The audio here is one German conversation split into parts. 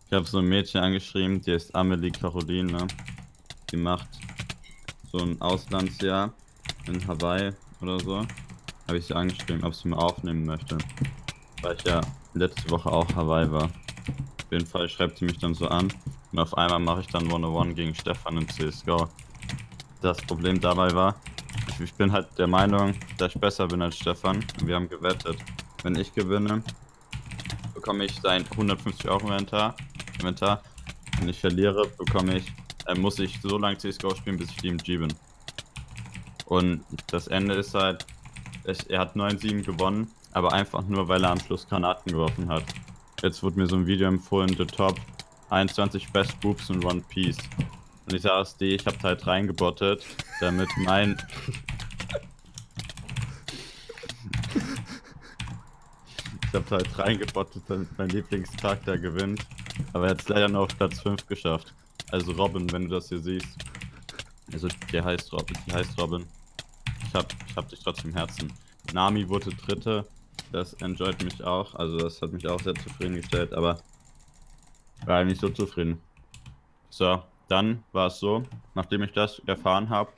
Ich habe so ein Mädchen angeschrieben, die ist Amelie Caroline, ne? Die macht so ein Auslandsjahr in Hawaii oder so. Habe ich sie angeschrieben, ob sie mal aufnehmen möchte. Weil ich ja letzte Woche auch Hawaii war. Auf jeden Fall schreibt sie mich dann so an. Und auf einmal mache ich dann 101 gegen Stefan in CSGO. Das Problem dabei war, ich bin halt der Meinung, dass ich besser bin als Stefan. Und wir haben gewettet. Wenn ich gewinne, bekomme ich sein 150 € Inventar. Wenn ich verliere, muss ich so lange CSGO spielen, bis ich DMG bin. Und das Ende ist halt, er hat 9-7 gewonnen, aber einfach nur, weil er am Schluss Granaten geworfen hat. Jetzt wurde mir so ein Video empfohlen, The Top 21 Best Boobs in One Piece. Und ich sage es dir, ich habe halt reingebottet, damit ich habe halt reingebottet, damit mein Lieblingscharakter gewinnt. Aber er hat es leider nur auf Platz 5 geschafft. Also Robin, wenn du das hier siehst. Also der heißt Robin, die heißt Robin. Ich hab dich trotzdem im Herzen. Nami wurde Dritte. Das enjoyt mich auch. Also das hat mich auch sehr zufriedengestellt, aber war nicht so zufrieden. So, dann war es so, nachdem ich das erfahren habe,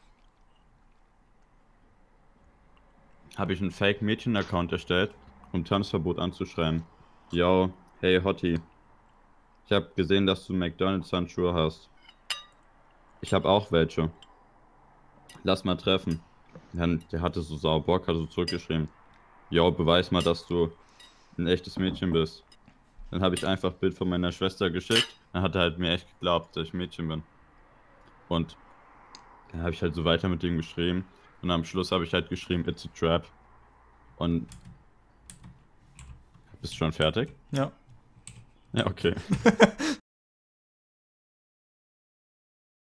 habe ich einen Fake-Mädchen-Account erstellt, um Tanzverbot anzuschreiben. Yo, hey Hottie. Ich habe gesehen, dass du McDonald's-Handschuhe hast. Ich habe auch welche. Lass mal treffen. Der hatte so sauer Bock, hat so zurückgeschrieben. Yo, beweis mal, dass du ein echtes Mädchen bist. Dann habe ich einfach ein Bild von meiner Schwester geschickt. Dann hat er halt mir echt geglaubt, dass ich Mädchen bin. Und dann habe ich halt so weiter mit ihm geschrieben. Und am Schluss habe ich halt geschrieben, it's a trap. Und bist du schon fertig? Ja. Ja, okay.